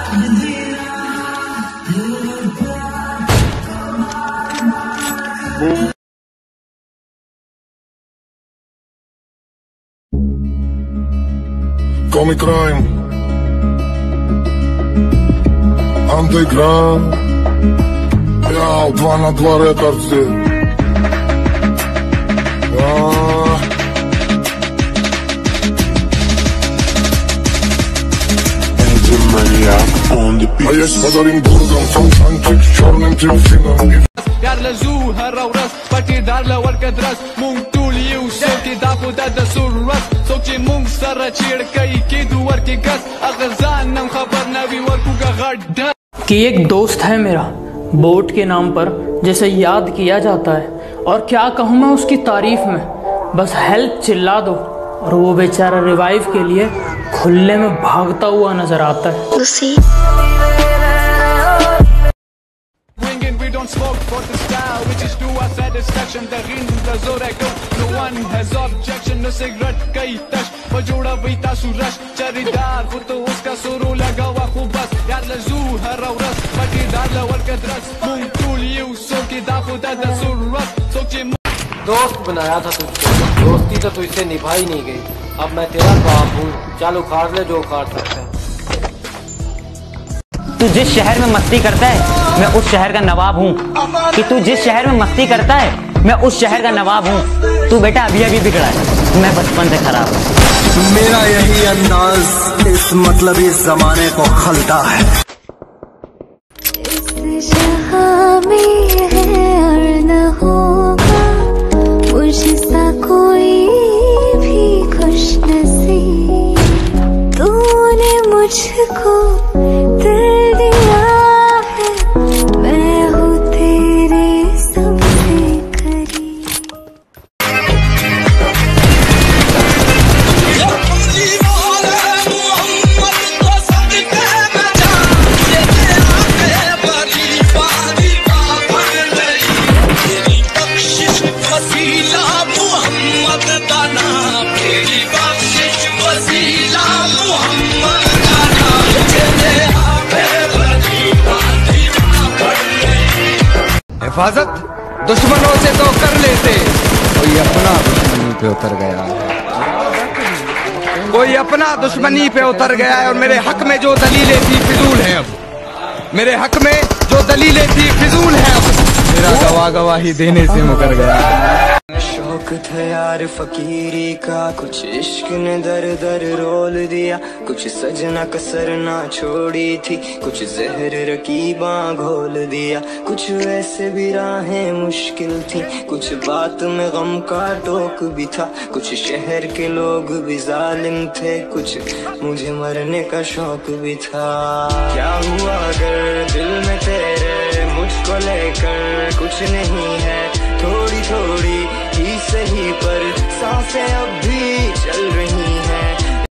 Call me Crime Underground. Ja, 2 na 2 rekordzy. A jest pod Olimburgą, fałszanczyk z czarnym delfinem. Jarle zu heraus, pati darle walkadras, mung tuliu soki dapo da surras, soki mung sara chir kai ki duwar ki gas, अगज़ान नम खबर नवी वर्कू का गड्ढा। कि एक दोस्त है मेरा boat के नाम पर जैसे याद किया जाता है, और क्या कहूँ मैं उसकी तारीफ में, बस हेल्प चिल्ला दो और वो बेचारा रिवाइव के लिए खुले में भागता हुआ नजर आता है। Don't smoke for the style, which is to our satisfaction. The rind the zorak, no one has objection. No cigarette kai tash, bajoda bita suraj. Charidar, wo to uska suru laga hua khub bas. Yaar la zoo hara uras, bati dar la wal kadras. Mung tool you so ki da khuda da surras. सोचे दोस्त बनाया था तुझको, दोस्ती तो तुझसे निभाई नहीं गई। अब मैं तेरा बाप हूँ, चल उखाड़ ले जो उखाड़ सकता है। तू जिस शहर में मस्ती करता है मैं उस शहर का नवाब हूँ। कि तू जिस शहर में मस्ती करता है मैं उस शहर का नवाब हूँ। तू बेटा अभी अभी बिगड़ा है, मैं बचपन से खराब हूँ। मेरा यही अंदाज इस मतलब इस जमाने को खलता है। इस जहां में है और न होगा मुझसा कोई भी खुशनसीब। तूने मुझको हिफाजत दुश्मनों से तो कर लेते, कोई अपना दुश्मनी पे उतर गया, कोई अपना दुश्मनी पे उतर गया है। और मेरे हक में जो दलीलें थी फिजूल हैं, अब मेरे हक में जो दलीलें थी फिजूल हैं, अब मेरा गवाही देने से मुकर गया। शौक था यार फकीरी का, कुछ इश्क ने दर दर रोल दिया। कुछ सजना कसर ना छोड़ी थी, कुछ जहर रकीबा घोल दिया। कुछ ऐसे भी राहें मुश्किल थी, कुछ बात में गम का टोक भी था। कुछ शहर के लोग भी जालिम थे, कुछ मुझे मरने का शौक भी था। क्या हुआ अगर दिल में तेरे मुझको लेकर कुछ नहीं है, थोड़ी थोड़ी ही सही पर सांसें